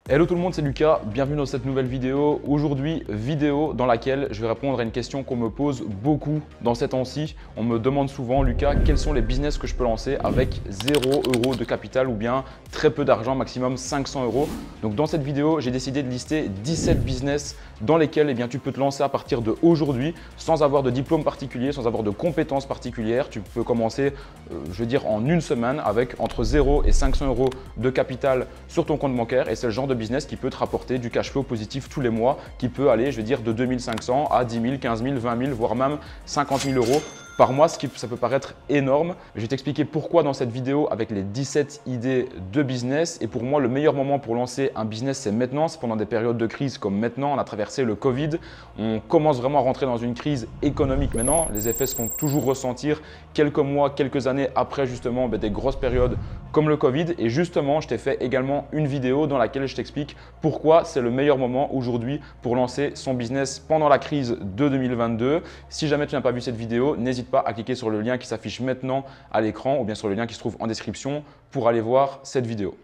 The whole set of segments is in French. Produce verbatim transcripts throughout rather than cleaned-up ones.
Hello tout le monde, c'est Lucas, bienvenue dans cette nouvelle vidéo. Aujourd'hui, vidéo dans laquelle je vais répondre à une question qu'on me pose beaucoup dans ces temps-ci. On me demande souvent, Lucas, quels sont les business que je peux lancer avec zéro euro de capital ou bien très peu d'argent, maximum cinq cents euros. Donc dans cette vidéo, j'ai décidé de lister dix-sept business dans lesquels eh bien, tu peux te lancer à partir d'aujourd'hui sans avoir de diplôme particulier, sans avoir de compétences particulières. Tu peux commencer, euh, je veux dire, en une semaine avec entre zéro et cinq cents euros de capital sur ton compte bancaire et c'est le genre de business qui peut te rapporter du cash flow positif tous les mois, qui peut aller, je veux dire, de deux mille cinq cents à dix mille, quinze mille, vingt mille, voire même cinquante mille euros par mois, ce qui ça peut paraître énorme. Je vais t'expliquer pourquoi dans cette vidéo avec les dix-sept idées de business. Et pour moi, le meilleur moment pour lancer un business, c'est maintenant. C'est pendant des périodes de crise comme maintenant. On a traversé le Covid. On commence vraiment à rentrer dans une crise économique maintenant. Les effets se font toujours ressentir quelques mois, quelques années après justement ben, des grosses périodes comme le Covid. Et justement, je t'ai fait également une vidéo dans laquelle je t'explique pourquoi c'est le meilleur moment aujourd'hui pour lancer son business pendant la crise de deux mille vingt-deux. Si jamais tu n'as pas vu cette vidéo, n'hésite pas à cliquer sur le lien qui s'affiche maintenant à l'écran ou bien sur le lien qui se trouve en description pour aller voir cette vidéo.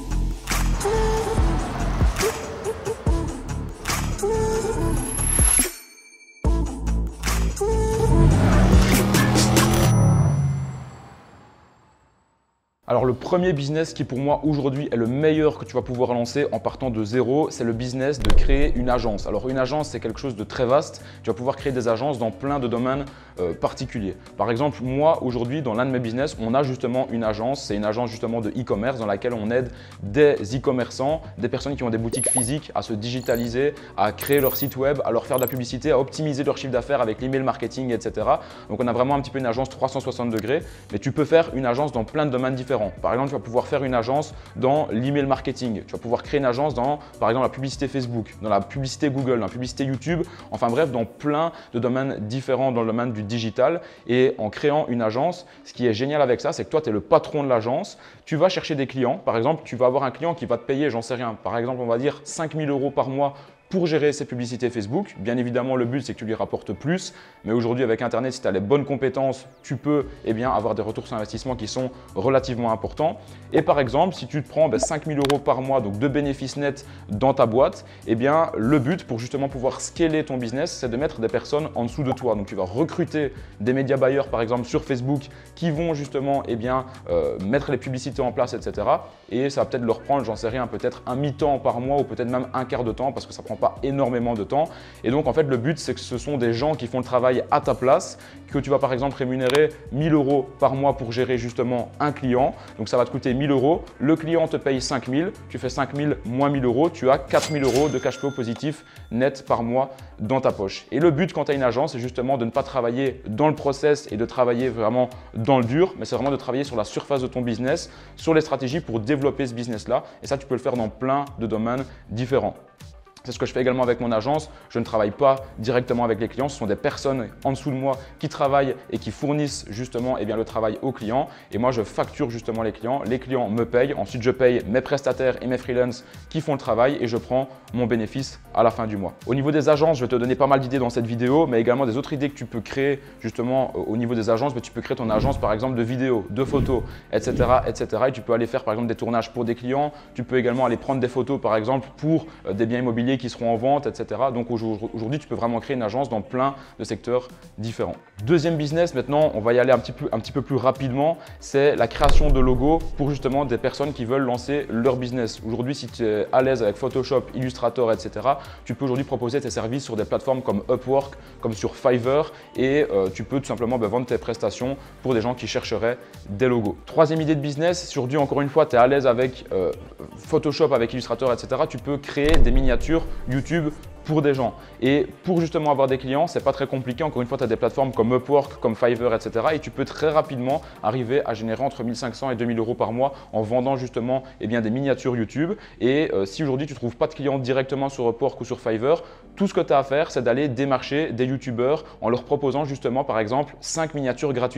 Alors le premier business qui pour moi aujourd'hui est le meilleur que tu vas pouvoir lancer en partant de zéro, c'est le business de créer une agence. Alors une agence, c'est quelque chose de très vaste. Tu vas pouvoir créer des agences dans plein de domaines euh, particuliers. Par exemple, moi aujourd'hui dans l'un de mes business, on a justement une agence. C'est une agence justement de e-commerce dans laquelle on aide des e-commerçants, des personnes qui ont des boutiques physiques à se digitaliser, à créer leur site web, à leur faire de la publicité, à optimiser leur chiffre d'affaires avec l'email marketing, et cetera. Donc on a vraiment un petit peu une agence trois cent soixante degrés, mais tu peux faire une agence dans plein de domaines différents. Par exemple, tu vas pouvoir faire une agence dans l'email marketing. Tu vas pouvoir créer une agence dans, par exemple, la publicité Facebook, dans la publicité Google, dans la publicité YouTube. Enfin bref, dans plein de domaines différents dans le domaine du digital. Et en créant une agence, ce qui est génial avec ça, c'est que toi, tu es le patron de l'agence. Tu vas chercher des clients. Par exemple, tu vas avoir un client qui va te payer, j'en sais rien, par exemple, on va dire cinq mille euros par mois pour gérer ses publicités Facebook. Bien évidemment, le but, c'est que tu lui rapportes plus. Mais aujourd'hui, avec Internet, si tu as les bonnes compétences, tu peux eh bien, avoir des retours sur investissement qui sont relativement importants. Et par exemple, si tu te prends ben, cinq mille euros par mois donc de bénéfices nets dans ta boîte, eh bien, le but pour justement pouvoir scaler ton business, c'est de mettre des personnes en dessous de toi. Donc, tu vas recruter des média buyers, par exemple, sur Facebook qui vont justement eh bien, euh, mettre les publicités en place, et cetera. Et ça va peut-être leur prendre, j'en sais rien, peut-être un mi-temps par mois ou peut-être même un quart de temps parce que ça prend pas énormément de temps. Et donc en fait le but c'est que ce sont des gens qui font le travail à ta place, que tu vas par exemple rémunérer mille euros par mois pour gérer justement un client. Donc ça va te coûter mille euros, le client te paye cinq mille, tu fais cinq mille moins mille euros, tu as quatre mille euros de cash flow positif net par mois dans ta poche. Et le but quand tu as une agence, c'est justement de ne pas travailler dans le process et de travailler vraiment dans le dur, mais c'est vraiment de travailler sur la surface de ton business, sur les stratégies pour développer ce business là. Et ça tu peux le faire dans plein de domaines différents. C'est ce que je fais également avec mon agence. Je ne travaille pas directement avec les clients. Ce sont des personnes en dessous de moi qui travaillent et qui fournissent justement eh bien, le travail aux clients. Et moi, je facture justement les clients. Les clients me payent. Ensuite, je paye mes prestataires et mes freelances qui font le travail et je prends mon bénéfice à la fin du mois. Au niveau des agences, je vais te donner pas mal d'idées dans cette vidéo, mais également des autres idées que tu peux créer justement au niveau des agences. Mais tu peux créer ton agence par exemple de vidéos, de photos, et cetera, et cetera. Et tu peux aller faire par exemple des tournages pour des clients. Tu peux également aller prendre des photos par exemple pour des biens immobiliers qui seront en vente, et cetera. Donc aujourd'hui, tu peux vraiment créer une agence dans plein de secteurs différents. Deuxième business, maintenant, on va y aller un petit peu, un petit peu plus rapidement, c'est la création de logos pour justement des personnes qui veulent lancer leur business. Aujourd'hui, si tu es à l'aise avec Photoshop, Illustrator, et cetera, tu peux aujourd'hui proposer tes services sur des plateformes comme Upwork, comme sur Fiverr et euh, tu peux tout simplement ben, vendre tes prestations pour des gens qui chercheraient des logos. Troisième idée de business, si aujourd'hui, encore une fois, tu es à l'aise avec euh, Photoshop, avec Illustrator, et cetera, tu peux créer des miniatures YouTube pour des gens. Et pour justement avoir des clients, c'est pas très compliqué. Encore une fois, tu as des plateformes comme Upwork, comme Fiverr, et cetera. Et tu peux très rapidement arriver à générer entre mille cinq cents et deux mille euros par mois en vendant justement eh bien, des miniatures YouTube. Et euh, si aujourd'hui, tu ne trouves pas de clients directement sur Upwork ou sur Fiverr, tout ce que tu as à faire, c'est d'aller démarcher des YouTubeurs en leur proposant justement, par exemple, cinq miniatures gratuites.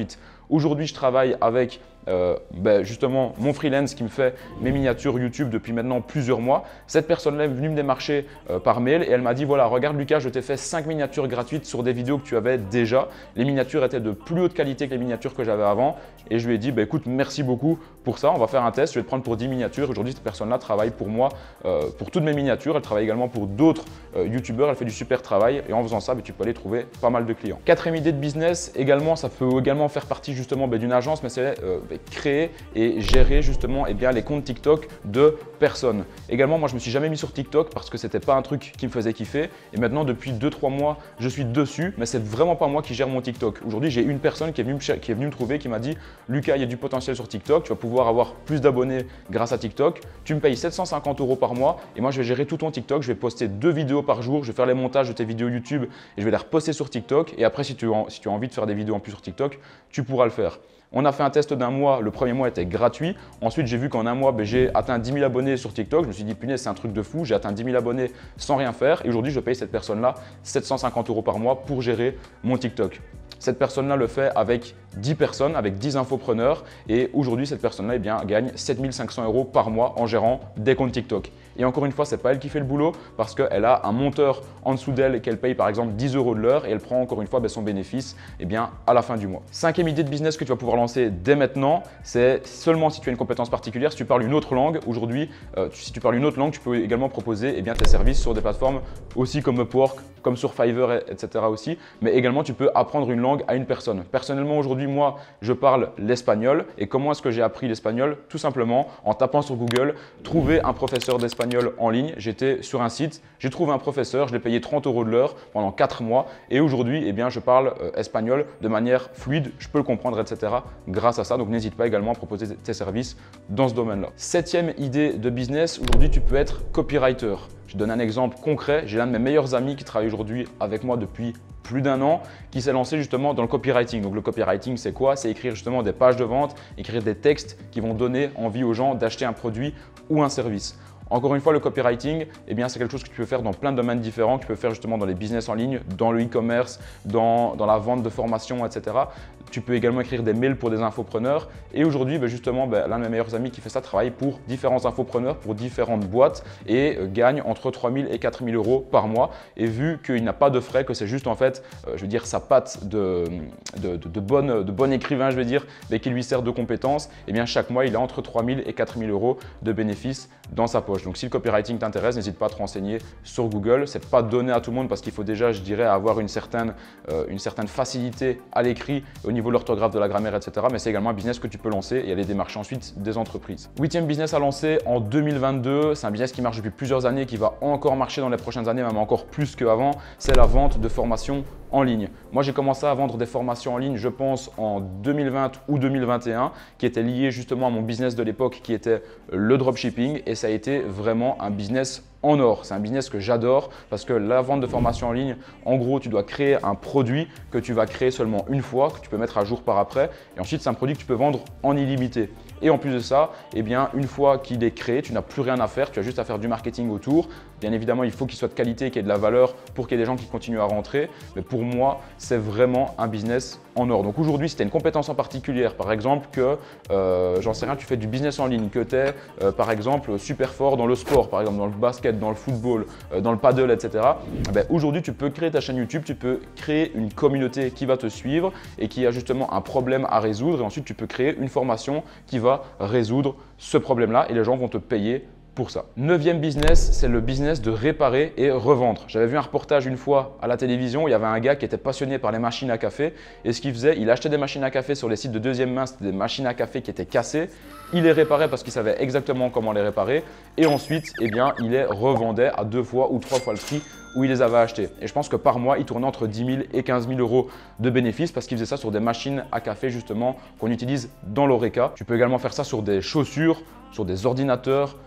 Aujourd'hui, je travaille avec Euh, ben justement mon freelance qui me fait mes miniatures YouTube depuis maintenant plusieurs mois. Cette personne-là est venue me démarcher euh, par mail et elle m'a dit voilà, regarde Lucas, je t'ai fait cinq miniatures gratuites sur des vidéos que tu avais déjà. Les miniatures étaient de plus haute qualité que les miniatures que j'avais avant et je lui ai dit bah, écoute, merci beaucoup pour ça, on va faire un test, je vais te prendre pour dix miniatures. Aujourd'hui, cette personne-là travaille pour moi euh, pour toutes mes miniatures. Elle travaille également pour d'autres euh, youtubeurs, elle fait du super travail et en faisant ça, bah, tu peux aller trouver pas mal de clients. Quatrième idée de business, également, ça peut également faire partie justement bah, d'une agence, mais c'est euh, bah, créer et gérer justement eh bien, les comptes TikTok de personnes. Également, moi je me suis jamais mis sur TikTok parce que c'était pas un truc qui me faisait kiffer et maintenant depuis deux trois mois je suis dessus, mais c'est vraiment pas moi qui gère mon TikTok. Aujourd'hui, j'ai une personne qui est venue me, qui est venue me trouver qui m'a dit Lucas, il y a du potentiel sur TikTok, tu vas pouvoir avoir plus d'abonnés grâce à TikTok, tu me payes sept cent cinquante euros par mois et moi je vais gérer tout ton TikTok, je vais poster deux vidéos par jour, je vais faire les montages de tes vidéos YouTube et je vais les reposter sur TikTok et après si tu, as, si tu as envie de faire des vidéos en plus sur TikTok, tu pourras le faire. On a fait un test d'un mois, le premier mois était gratuit. Ensuite, j'ai vu qu'en un mois, ben, j'ai atteint dix mille abonnés sur TikTok. Je me suis dit, punaise, c'est un truc de fou. J'ai atteint dix mille abonnés sans rien faire. Et aujourd'hui, je paye cette personne-là sept cent cinquante euros par mois pour gérer mon TikTok. Cette personne-là le fait avec dix personnes, avec dix infopreneurs. Et aujourd'hui, cette personne-là eh bien, gagne sept mille cinq cents euros par mois en gérant des comptes TikTok. Et encore une fois, ce n'est pas elle qui fait le boulot parce qu'elle a un monteur en dessous d'elle qu'elle paye par exemple dix euros de l'heure et elle prend encore une fois ben, son bénéfice eh bien, à la fin du mois. Cinquième idée de business que tu vas pouvoir lancer dès maintenant, c'est seulement si tu as une compétence particulière, si tu parles une autre langue. Aujourd'hui, euh, si tu parles une autre langue, tu peux également proposer eh bien, tes services sur des plateformes aussi comme Upwork, comme sur Fiverr, et cetera aussi. Mais également, tu peux apprendre une langue à une personne. Personnellement, aujourd'hui, moi, je parle l'espagnol. Et comment est-ce que j'ai appris l'espagnol? Tout simplement en tapant sur Google, trouver un professeur d'espagnol en ligne. J'étais sur un site, j'ai trouvé un professeur, je l'ai payé trente euros de l'heure pendant quatre mois et aujourd'hui, eh bien, je parle euh, espagnol de manière fluide, je peux le comprendre, et cetera grâce à ça. Donc, n'hésite pas également à proposer tes services dans ce domaine-là. Septième idée de business, aujourd'hui, tu peux être copywriter. Je donne un exemple concret. J'ai l'un de mes meilleurs amis qui travaille aujourd'hui avec moi depuis plus d'un an, qui s'est lancé justement dans le copywriting. Donc le copywriting, c'est quoi? C'est écrire justement des pages de vente, écrire des textes qui vont donner envie aux gens d'acheter un produit ou un service. Encore une fois, le copywriting, eh bien, c'est quelque chose que tu peux faire dans plein de domaines différents. Tu peux faire justement dans les business en ligne, dans le e-commerce, dans, dans la vente de formation, et cetera. Tu peux également écrire des mails pour des infopreneurs. Et aujourd'hui, ben justement, ben, l'un de mes meilleurs amis qui fait ça travaille pour différents infopreneurs, pour différentes boîtes et euh, gagne entre trois mille et quatre mille euros par mois. Et vu qu'il n'a pas de frais, que c'est juste en fait, euh, je veux dire, sa patte de, de, de, de, bon, de bon écrivain, je veux dire, mais qui lui sert de compétences, eh bien, chaque mois, il a entre trois mille et quatre mille euros de bénéfices dans sa poche. Donc, si le copywriting t'intéresse, n'hésite pas à te renseigner sur Google. Ce n'est pas donné à tout le monde parce qu'il faut déjà, je dirais, avoir une certaine, euh, une certaine facilité à l'écrit au niveau de l'orthographe, de la grammaire, et cetera. Mais c'est également un business que tu peux lancer et aller démarcher ensuite des entreprises. Huitième business à lancer en deux mille vingt-deux. C'est un business qui marche depuis plusieurs années, qui va encore marcher dans les prochaines années, même encore plus qu'avant. C'est la vente de formations en ligne. Moi, j'ai commencé à vendre des formations en ligne, je pense, en deux mille vingt ou deux mille vingt et un, qui étaient liées justement à mon business de l'époque, qui était le dropshipping. Et ça a été vraiment un business en or. C'est un business que j'adore parce que la vente de formation en ligne, en gros, tu dois créer un produit que tu vas créer seulement une fois, que tu peux mettre à jour par après. Et ensuite, c'est un produit que tu peux vendre en illimité. Et en plus de ça, eh bien, une fois qu'il est créé, tu n'as plus rien à faire, tu as juste à faire du marketing autour. Bien évidemment, il faut qu'il soit de qualité, qu'il y ait de la valeur pour qu'il y ait des gens qui continuent à rentrer. Mais pour moi, c'est vraiment un business en or. Donc aujourd'hui, si tu as une compétence en particulier, par exemple que, euh, j'en sais rien, tu fais du business en ligne, que tu es euh, par exemple super fort dans le sport, par exemple dans le basket, dans le football, euh, dans le paddle, et cetera. Ben, aujourd'hui, tu peux créer ta chaîne YouTube, tu peux créer une communauté qui va te suivre et qui a justement un problème à résoudre. Et ensuite, tu peux créer une formation qui va résoudre ce problème-là et les gens vont te payer pour ça. Neuvième business, c'est le business de réparer et revendre. J'avais vu un reportage une fois à la télévision où il y avait un gars qui était passionné par les machines à café et ce qu'il faisait, il achetait des machines à café sur les sites de deuxième main, c'était des machines à café qui étaient cassées. Il les réparait parce qu'il savait exactement comment les réparer et ensuite, eh bien, il les revendait à deux fois ou trois fois le prix où il les avait achetés. Et je pense que par mois, il tournait entre dix mille et quinze mille euros de bénéfices parce qu'il faisait ça sur des machines à café justement qu'on utilise dans l'Oreca. Tu peux également faire ça sur des chaussures, sur des ordinateurs,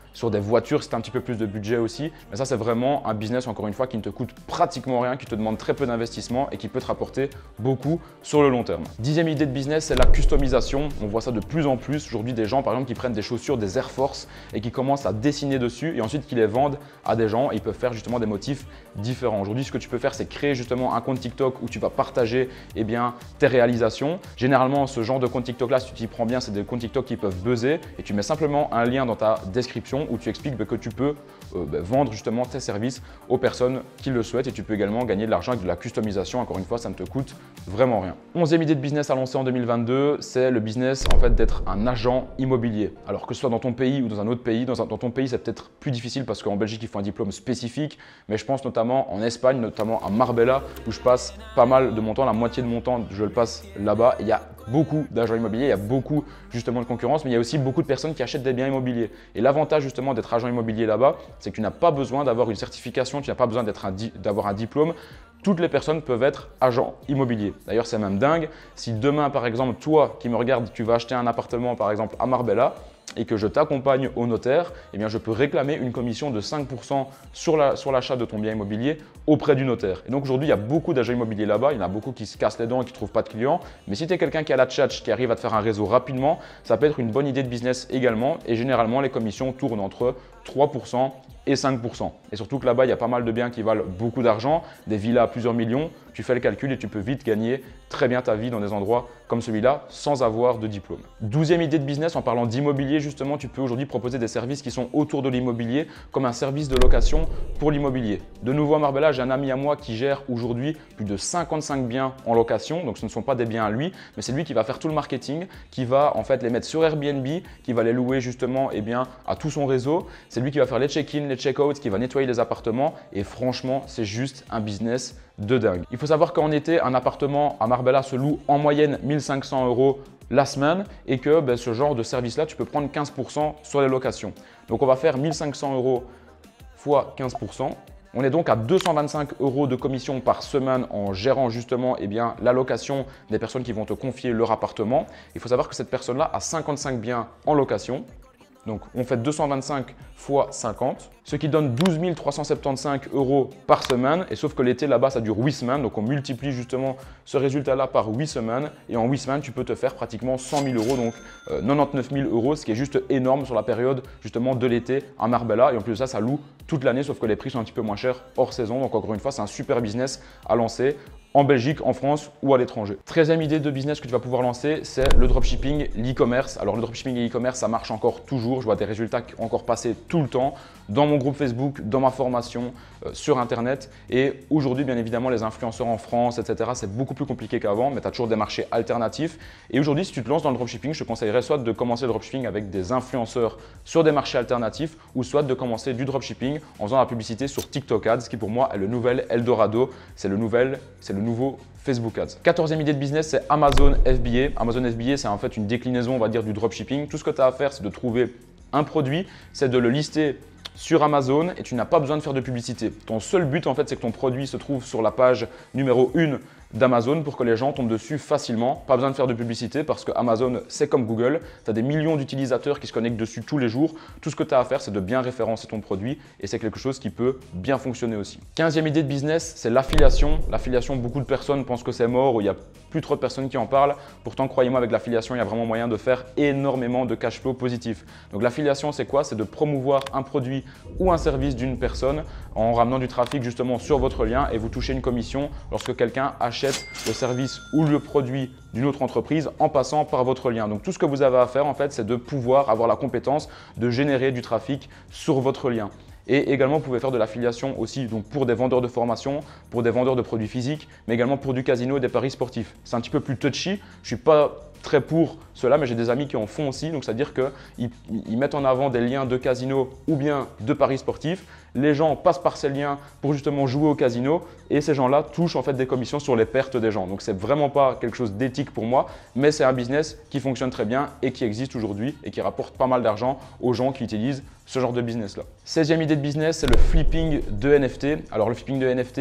sur des voitures, c'est un petit peu plus de budget aussi. Mais ça, c'est vraiment un business, encore une fois, qui ne te coûte pratiquement rien, qui te demande très peu d'investissement et qui peut te rapporter beaucoup sur le long terme. Dixième idée de business, c'est la customisation. On voit ça de plus en plus. Aujourd'hui, des gens, par exemple, qui prennent des chaussures, des Air Force et qui commencent à dessiner dessus et ensuite qui les vendent à des gens et ils peuvent faire justement des motifs différents. Aujourd'hui, ce que tu peux faire, c'est créer justement un compte TikTok où tu vas partager eh bien, tes réalisations. Généralement, ce genre de compte TikTok là, si tu t'y prends bien, c'est des comptes TikTok qui peuvent buzzer et tu mets simplement un lien dans ta description où tu expliques bah, que tu peux euh, bah, vendre justement tes services aux personnes qui le souhaitent et tu peux également gagner de l'argent avec de la customisation. Encore une fois, ça ne te coûte vraiment rien. Onzième idée de business à lancer en deux mille vingt-deux, c'est le business en fait d'être un agent immobilier. Alors que ce soit dans ton pays ou dans un autre pays, dans, un, dans ton pays, c'est peut-être plus difficile parce qu'en Belgique, il faut un diplôme spécifique, mais je pense notamment en Espagne, notamment à Marbella, où je passe pas mal de mon temps, la moitié de mon temps, je le passe là-bas. Il y a beaucoup d'agents immobiliers, il y a beaucoup justement de concurrence, mais il y a aussi beaucoup de personnes qui achètent des biens immobiliers. Et l'avantage justement d'être agent immobilier là-bas, c'est que tu n'as pas besoin d'avoir une certification, tu n'as pas besoin d'avoir un, un diplôme. Toutes les personnes peuvent être agents immobiliers. D'ailleurs, c'est même dingue. Si demain, par exemple, toi qui me regardes, tu vas acheter un appartement, par exemple, à Marbella, et que je t'accompagne au notaire, eh bien, je peux réclamer une commission de cinq pour cent sur la, sur l'achat de ton bien immobilier auprès du notaire. Et donc aujourd'hui, il y a beaucoup d'agents immobiliers là-bas, il y en a beaucoup qui se cassent les dents et qui ne trouvent pas de clients. Mais si tu es quelqu'un qui a la tchatch, qui arrive à te faire un réseau rapidement, ça peut être une bonne idée de business également. Et généralement, les commissions tournent entre trois pour cent et cinq pour cent. Et surtout que là-bas, il y a pas mal de biens qui valent beaucoup d'argent, des villas à plusieurs millions. Tu fais le calcul et tu peux vite gagner très bien ta vie dans des endroits comme celui-là sans avoir de diplôme. Douzième idée de business, en parlant d'immobilier, justement, tu peux aujourd'hui proposer des services qui sont autour de l'immobilier comme un service de location pour l'immobilier. De nouveau à Marbella, j'ai un ami à moi qui gère aujourd'hui plus de cinquante-cinq biens en location. Donc ce ne sont pas des biens à lui, mais c'est lui qui va faire tout le marketing, qui va en fait les mettre sur Airbnb, qui va les louer justement eh bien, à tout son réseau. C'est lui qui va faire les check-in, les check-out, qui va nettoyer les appartements. Et franchement, c'est juste un business de dingue. Il faut savoir qu'en été, un appartement à Marbella se loue en moyenne mille cinq cents euros la semaine et que ben, ce genre de service-là, tu peux prendre quinze pour cent sur les locations. Donc, on va faire mille cinq cents euros fois quinze pour cent. On est donc à deux cent vingt-cinq euros de commission par semaine en gérant justement eh bien, la location des personnes qui vont te confier leur appartement. Il faut savoir que cette personne-là a cinquante-cinq biens en location. Donc, on fait deux cent vingt-cinq fois cinquante, ce qui donne douze mille trois cent soixante-quinze euros par semaine. Et sauf que l'été, là-bas, ça dure huit semaines. Donc, on multiplie justement ce résultat-là par huit semaines. Et en huit semaines, tu peux te faire pratiquement cent mille euros, donc euh, quatre-vingt-dix-neuf mille euros, ce qui est juste énorme sur la période justement de l'été à Marbella. Et en plus de ça, ça loue toute l'année, sauf que les prix sont un petit peu moins chers hors saison. Donc, encore une fois, c'est un super business à lancer en Belgique, en France ou à l'étranger. treizième idée de business que tu vas pouvoir lancer, c'est le dropshipping, l'e-commerce. Alors le dropshipping et l'e-commerce, ça marche encore toujours. Je vois des résultats qui ont encore passé tout le temps dans mon groupe Facebook, dans ma formation, euh, sur Internet. Et aujourd'hui, bien évidemment, les influenceurs en France, et cetera, c'est beaucoup plus compliqué qu'avant, mais tu as toujours des marchés alternatifs. Et aujourd'hui, si tu te lances dans le dropshipping, je te conseillerais soit de commencer le dropshipping avec des influenceurs sur des marchés alternatifs ou soit de commencer du dropshipping en faisant la publicité sur TikTok Ads, qui pour moi est le nouvel Eldorado. C'est le nouvel, c'est le nouveau Facebook Ads. quatorzième idée de business, c'est Amazon F B A. Amazon F B A, c'est en fait une déclinaison, on va dire, du dropshipping. Tout ce que tu as à faire, c'est de trouver un produit, c'est de le lister sur Amazon et tu n'as pas besoin de faire de publicité. Ton seul but, en fait, c'est que ton produit se trouve sur la page numéro un d'Amazon pour que les gens tombent dessus facilement. Pas besoin de faire de publicité parce que Amazon, c'est comme Google. Tu as des millions d'utilisateurs qui se connectent dessus tous les jours. Tout ce que tu as à faire, c'est de bien référencer ton produit et c'est quelque chose qui peut bien fonctionner aussi. quinzième idée de business, c'est l'affiliation. L'affiliation, beaucoup de personnes pensent que c'est mort ou il n'y a plus trop de personnes qui en parlent. Pourtant, croyez-moi, avec l'affiliation, il y a vraiment moyen de faire énormément de cash flow positif. Donc l'affiliation, c'est quoi? C'est de promouvoir un produit ou un service d'une personne en ramenant du trafic justement sur votre lien et vous touchez une commission lorsque quelqu'un achète le service ou le produit d'une autre entreprise en passant par votre lien. Donc tout ce que vous avez à faire en fait, c'est de pouvoir avoir la compétence de générer du trafic sur votre lien. Et également, vous pouvez faire de l'affiliation aussi donc pour des vendeurs de formation, pour des vendeurs de produits physiques, mais également pour du casino et des paris sportifs. C'est un petit peu plus touchy. Je ne suis pas très pour cela, mais j'ai des amis qui en font aussi. Donc, c'est-à-dire qu'ils ils mettent en avant des liens de casino ou bien de paris sportifs. Les gens passent par ces liens pour justement jouer au casino et ces gens-là touchent en fait des commissions sur les pertes des gens. Donc, c'est vraiment pas quelque chose d'éthique pour moi, mais c'est un business qui fonctionne très bien et qui existe aujourd'hui et qui rapporte pas mal d'argent aux gens qui utilisent ce genre de business-là. seizième idée de business, c'est le flipping de N F T. Alors, le flipping de N F T,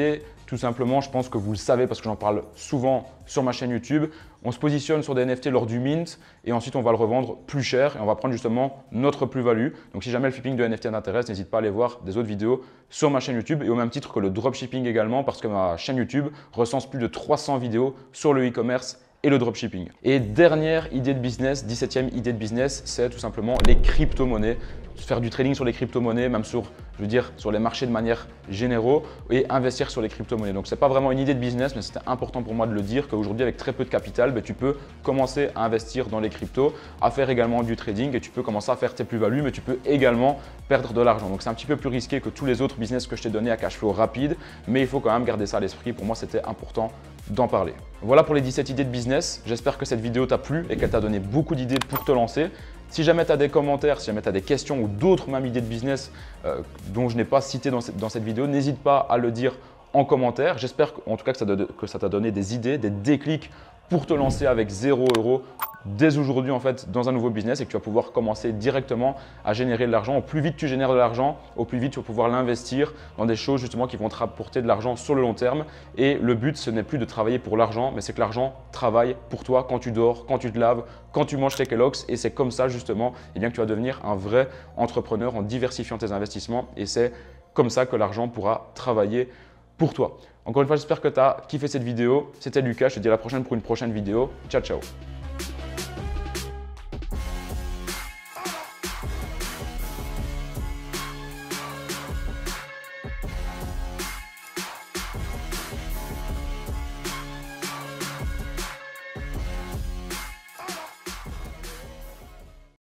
Tout simplement, je pense que vous le savez parce que j'en parle souvent sur ma chaîne YouTube. On se positionne sur des N F T lors du mint et ensuite on va le revendre plus cher et on va prendre justement notre plus-value. Donc si jamais le flipping de N F T t'intéresse, n'hésite pas à aller voir des autres vidéos sur ma chaîne YouTube et au même titre que le dropshipping également parce que ma chaîne YouTube recense plus de trois cents vidéos sur le e-commerce et le dropshipping. Et dernière idée de business, dix-septième idée de business, c'est tout simplement les crypto-monnaies. Faire du trading sur les crypto-monnaies, même sur, je veux dire, sur les marchés de manière générale et investir sur les crypto-monnaies. Donc, ce n'est pas vraiment une idée de business, mais c'était important pour moi de le dire qu'aujourd'hui, avec très peu de capital, ben, tu peux commencer à investir dans les cryptos, à faire également du trading et tu peux commencer à faire tes plus-values, mais tu peux également perdre de l'argent. Donc, c'est un petit peu plus risqué que tous les autres business que je t'ai donné à cash flow rapide, mais il faut quand même garder ça à l'esprit. Pour moi, c'était important d'en parler. Voilà pour les dix-sept idées de business. J'espère que cette vidéo t'a plu et qu'elle t'a donné beaucoup d'idées pour te lancer. Si jamais tu as des commentaires, si jamais tu as des questions ou d'autres même idées de business euh, dont je n'ai pas cité dans cette, dans cette vidéo, n'hésite pas à le dire en commentaire. J'espère en tout cas que ça t'a donné des idées, des déclics pour te lancer avec zéro euro dès aujourd'hui en fait dans un nouveau business et que tu vas pouvoir commencer directement à générer de l'argent. Au plus vite tu génères de l'argent, au plus vite tu vas pouvoir l'investir dans des choses justement qui vont te rapporter de l'argent sur le long terme. Et le but, ce n'est plus de travailler pour l'argent, mais c'est que l'argent travaille pour toi quand tu dors, quand tu te laves, quand tu manges tes Kellogg's. Et c'est comme ça justement eh bien, que tu vas devenir un vrai entrepreneur en diversifiant tes investissements. Et c'est comme ça que l'argent pourra travailler pour toi. Encore une fois, j'espère que tu as kiffé cette vidéo. C'était Lucas, je te dis à la prochaine pour une prochaine vidéo. Ciao, ciao.